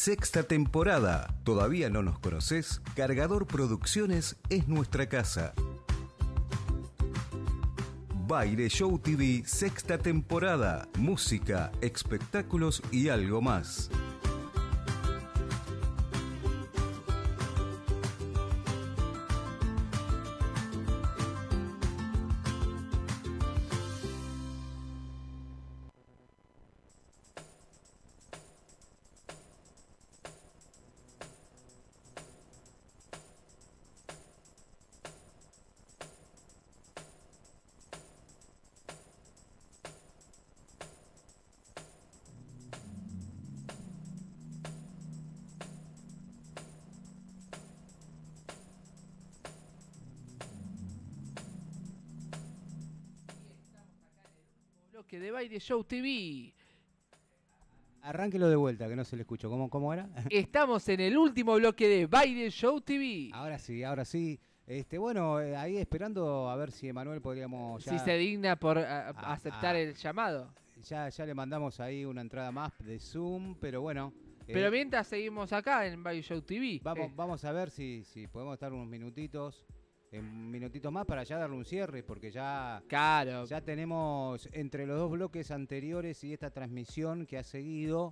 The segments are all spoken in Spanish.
sexta temporada. ¿Todavía no nos conoces? Cargador Producciones es nuestra casa. Baile Show TV, sexta temporada. Música, espectáculos y algo más. Bloque de Baile Show TV. Arránquelo de vuelta, que no se le escuchó. ¿Cómo era? Estamos en el último bloque de Baile Show TV. Ahora sí. Bueno, ahí esperando a ver si Emanuel podríamos ya... Si se digna por aceptar el llamado. Ya le mandamos ahí una entrada más de Zoom, pero bueno... Pero mientras seguimos acá en Baile Show TV. Vamos a ver si podemos estar unos minutitos más para ya darle un cierre, porque ya tenemos entre los dos bloques anteriores y esta transmisión que ha seguido,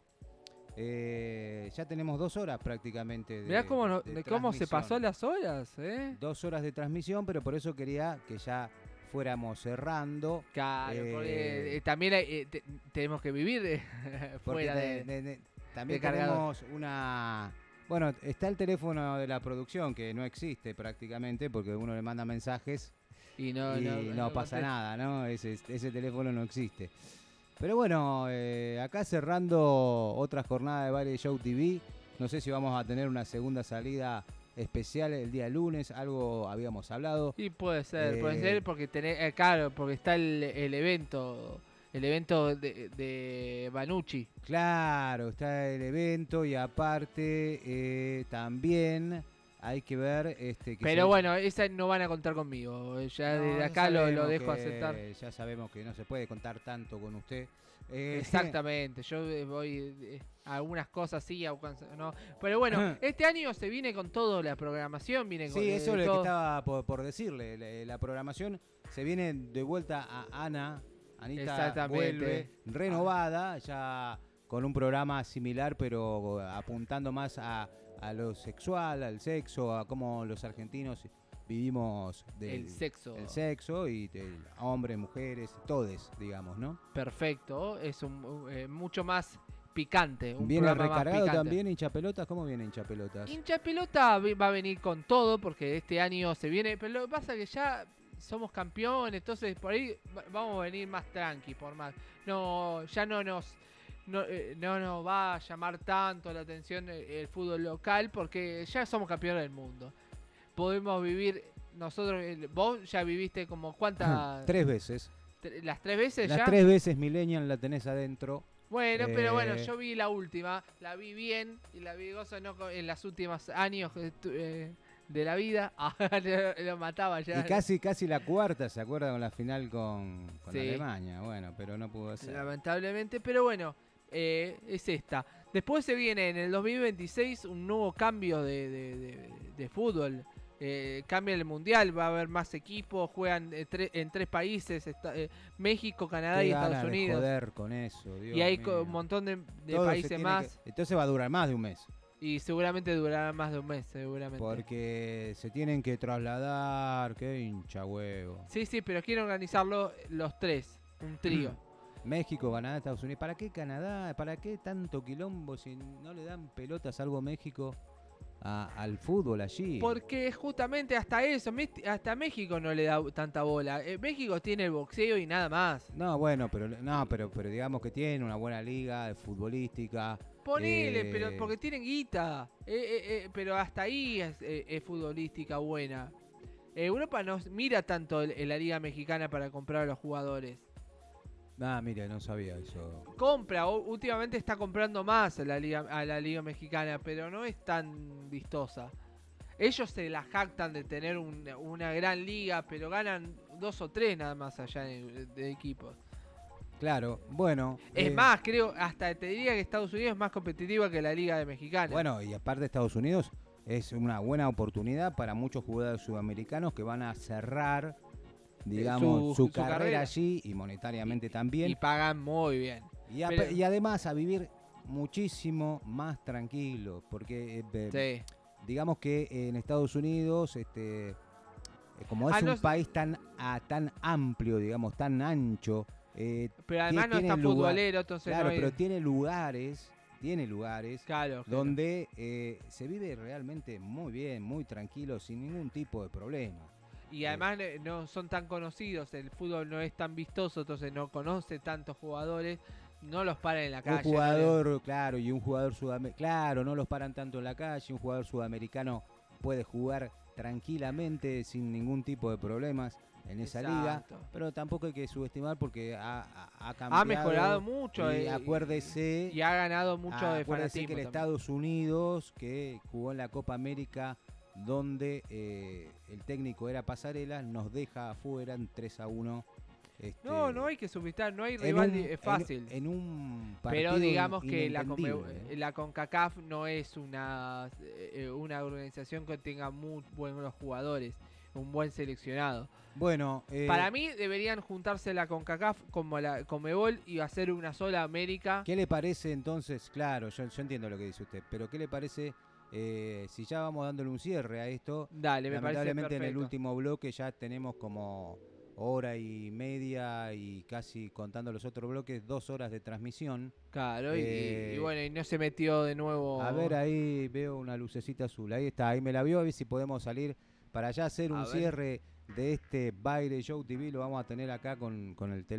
ya tenemos 2 horas prácticamente de, mirá cómo se pasó las horas, 2 horas de transmisión, pero por eso quería que ya fuéramos cerrando. Claro, porque también tenemos que vivir fuera también de tenemos una... Bueno, está el teléfono de la producción, que no existe prácticamente, porque uno le manda mensajes y no pasa nada, ¿no? Ese teléfono no existe. Pero bueno, acá cerrando otra jornada de Baile Show TV, no sé si vamos a tener una segunda salida especial el día lunes, algo habíamos hablado. Sí, puede ser porque porque está el evento... El evento de Banucci. Claro, está el evento y aparte también hay que ver... Pero bueno, esa no van a contar conmigo. Ya desde acá lo dejo aceptar. Ya sabemos que no se puede contar tanto con usted. Exactamente, yo voy a algunas cosas sí, no. Pero bueno, este año se viene con todo, la programación viene con... Sí, eso es lo que estaba por decirle. La programación se viene de vuelta a Anita vuelve renovada, ya con un programa similar, pero apuntando más a lo sexual, al sexo, a cómo los argentinos vivimos el sexo y hombres, mujeres, todes, digamos, ¿no? Perfecto, es mucho más picante. Viene recargado también Hinchapelotas. ¿Cómo viene Hinchapelotas? Hinchapelota va a venir con todo, porque este año se viene, pero lo que pasa es que ya... somos campeones, entonces por ahí vamos a venir más tranqui, por más. Ya no nos va a llamar tanto la atención el fútbol local, porque ya somos campeones del mundo. Podemos vivir nosotros, vos ya viviste como ¿cuántas? 3 veces. ¿Las 3 veces ya? Las 3 veces Millennial la tenés adentro. Bueno, pero bueno, yo vi la última, la vi bien y la vi gozo en las últimos años de la vida. Lo mataba ya. Y casi la cuarta, ¿se acuerda? Con la final con Alemania. Bueno, pero no pudo ser. Lamentablemente, pero bueno, es esta. Después se viene en el 2026 un nuevo cambio de fútbol. Cambia el mundial, va a haber más equipos, juegan en 3 países, México, Canadá y Estados Unidos. Joder con eso, Dios y hay mío. Un montón de países más. Entonces va a durar más de un mes. Y seguramente durará más de un mes, seguramente. Porque se tienen que trasladar, qué hincha huevo. Sí, pero quieren organizarlo los 3, un trío. México, Canadá, Estados Unidos. ¿Para qué Canadá? ¿Para qué tanto quilombo si no le dan pelotas algo a México al fútbol allí? Porque justamente hasta eso, hasta México no le da tanta bola. México tiene el boxeo y nada más. No, bueno, pero digamos que tiene una buena liga futbolística. Ponele, pero porque tienen guita. Pero hasta ahí es futbolística buena. Europa no mira tanto la liga mexicana para comprar a los jugadores. Mira, no sabía eso. Últimamente está comprando más a la liga mexicana, pero no es tan vistosa. Ellos se la jactan de tener una gran liga, pero ganan 2 o 3 nada más allá de equipos. Claro, bueno. Es más, creo, hasta te diría que Estados Unidos es más competitiva que la Liga de Mexicana. Bueno, y aparte de Estados Unidos, es una buena oportunidad para muchos jugadores sudamericanos que van a cerrar, digamos, su carrera allí y monetariamente también. Y pagan muy bien. Y además a vivir muchísimo más tranquilo, porque digamos que en Estados Unidos, como es un país tan amplio, digamos, tan ancho, pero además no está futbolero, entonces claro, no hay... pero tiene lugares claro, donde se vive realmente muy bien, muy tranquilo, sin ningún tipo de problema. Y además no son tan conocidos, el fútbol no es tan vistoso, entonces no conoce tantos jugadores, no los paran en la calle. Un jugador, claro, y un jugador sudamericano, claro, no los paran tanto en la calle, un jugador sudamericano puede jugar tranquilamente sin ningún tipo de problemas en esa liga, pero tampoco hay que subestimar porque ha cambiado. Ha mejorado mucho. Y acuérdese. Y ha ganado mucho de fanatismo. Que el Estados Unidos, que jugó en la Copa América, donde el técnico era Pasarela, nos deja afuera en 3-1. No hay que subestimar, no hay rival es fácil. En un partido pero digamos que la CONCACAF no es una organización que tenga muy buenos jugadores, un buen seleccionado. Bueno, para mí deberían juntarse la CONCACAF como la Conmebol y hacer una sola América. ¿Qué le parece entonces? Claro, yo entiendo lo que dice usted, pero ¿qué le parece si ya vamos dándole un cierre a esto? Dale, me parece lamentablemente perfecto. En el último bloque ya tenemos como hora y media y casi contando los otros bloques 2 horas de transmisión. Claro, y bueno, y no se metió de nuevo. A ver, ahí veo una lucecita azul, ahí está, ahí me la vio, a ver si podemos salir para ya hacer un cierre de este Baile Show TV. Lo vamos a tener acá con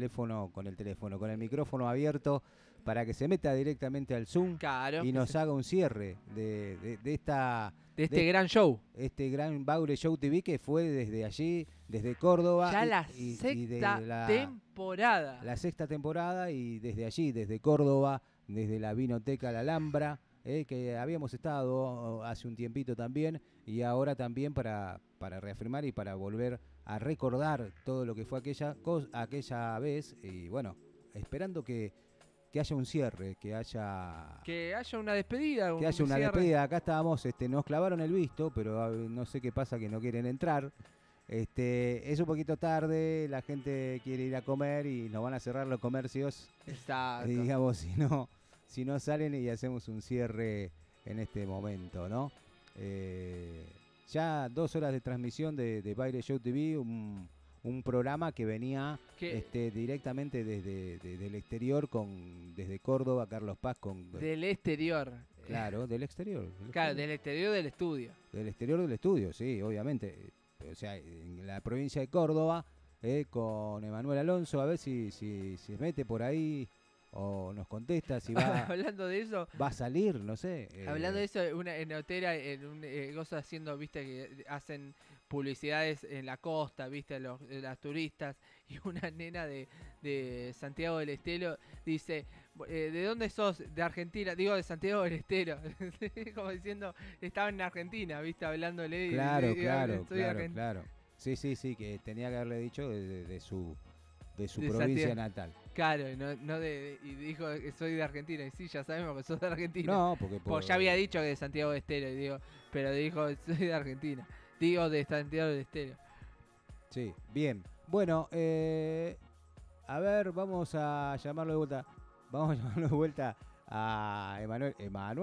el micrófono abierto para que se meta directamente al Zoom y nos haga un cierre de este gran show. Este gran Baile Show TV que fue desde allí, desde Córdoba. Ya la sexta temporada. La sexta temporada y desde allí, desde Córdoba, desde la Vinoteca La Alhambra, que habíamos estado hace un tiempito también y ahora también para reafirmar y para volver a recordar todo lo que fue aquella vez y bueno, esperando que haya un cierre, que haya una despedida. Despedida. Acá estábamos, nos clavaron el visto, pero no sé qué pasa que no quieren entrar. Es un poquito tarde, la gente quiere ir a comer y nos van a cerrar los comercios. Exacto. Digamos, si no salen y hacemos un cierre en este momento, ¿no? Ya 2 horas de transmisión de Baile Show TV, un programa que venía directamente desde el exterior, desde Córdoba, Carlos Paz. Del exterior. Claro, del exterior. Del exterior del estudio. Del exterior del estudio, sí, obviamente. O sea, en la provincia de Córdoba, con Emanuel Alonso, a ver si se mete por ahí o nos contesta si va. Hablando de eso, va a salir, no sé. Hablando de eso, en Otera, en un gozo haciendo, viste, que hacen publicidades en la costa, viste, las turistas, y una nena de Santiago del Estero dice, ¿de dónde sos? De Argentina, digo de Santiago del Estero, como diciendo, estaba en Argentina, viste, hablándole. Claro. Sí, que tenía que haberle dicho de su provincia Santiago natal. Claro, y dijo que soy de Argentina, y sí, ya sabemos que sos de Argentina. No, porque ya había dicho que de Santiago del Estero, pero dijo, soy de Argentina. Digo, de Santiago del Estero. Sí, bien. Bueno, a ver, vamos a llamarlo de vuelta. Vamos a llamarlo de vuelta a Emanuel.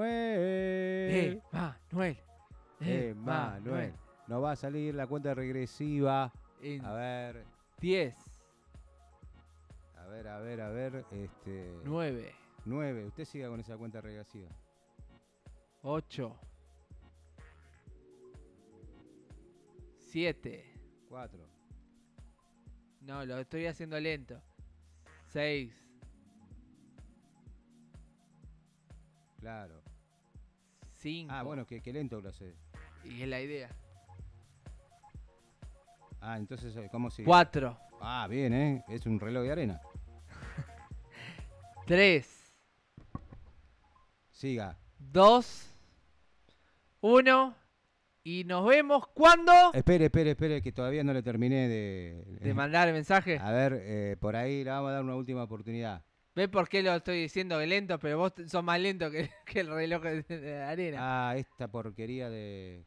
Emanuel. Nos va a salir la cuenta regresiva. A ver. 10. A ver. 9. Usted siga con esa cuenta regresiva. 8. 7. 4. No, lo estoy haciendo lento. 6. Claro. 5. Ah, bueno, que lento lo sé. Y es la idea. Ah, entonces, ¿cómo sigue? 4. Ah, bien, es un reloj de arena. 3. Siga. 2. 1. Y nos vemos cuando... Espere, que todavía no le terminé de mandar el mensaje. A ver, por ahí le vamos a dar una última oportunidad. ¿Ves por qué lo estoy diciendo que lento? Pero vos sos más lento que el reloj de arena. Ah, esta porquería de...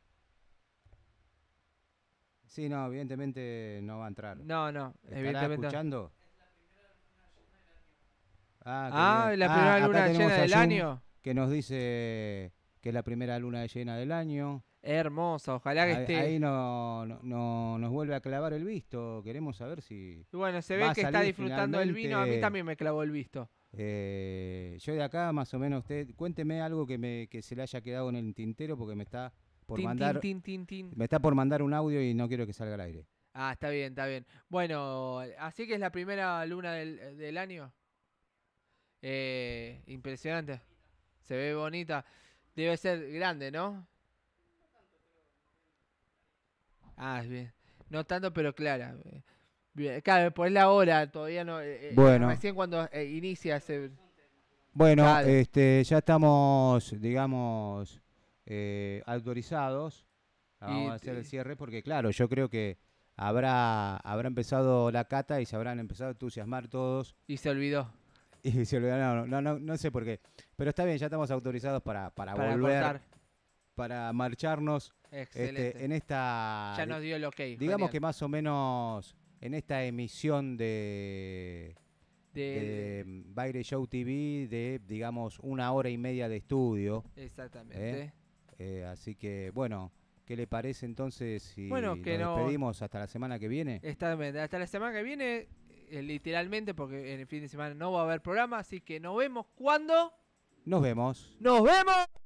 Sí, no, evidentemente no va a entrar. No, ¿Estará escuchando? La primera luna llena del año. Que nos dice que es la primera luna llena del año. Hermoso, ojalá que esté. Ahí no nos vuelve a clavar el visto. Queremos saber si. Y bueno, se ve que está disfrutando del vino. A mí también me clavó el visto. Yo de acá, más o menos, cuénteme algo que se le haya quedado en el tintero porque me está por mandar. Me está por mandar un audio y no quiero que salga al aire. Ah, está bien, está bien. Bueno, así que es la primera luna del año. Impresionante. Se ve bonita. Debe ser grande, ¿no? Ah, bien. No tanto, pero clara. Bien. Claro, pues la hora todavía no. Bueno. Recién cuando inicia ese. Bueno, claro. Ya estamos, digamos, autorizados. Vamos a hacer el cierre porque, claro, yo creo que habrá empezado la cata y se habrán empezado a entusiasmar todos. Y se olvidó. Y se olvidaron, no sé por qué. Pero está bien, ya estamos autorizados para volver, cortar. Para marcharnos. Excelente. En esta... Ya nos dio el ok. Digamos genial. que más o menos en esta emisión de Baile Show TV de, digamos, 1 hora y media de estudio. Exactamente. Así que, bueno, ¿qué le parece entonces si nos despedimos hasta la semana que viene? Exactamente, hasta la semana que viene... literalmente, porque en el fin de semana no va a haber programa, así que nos vemos cuando... Nos vemos. ¡Nos vemos!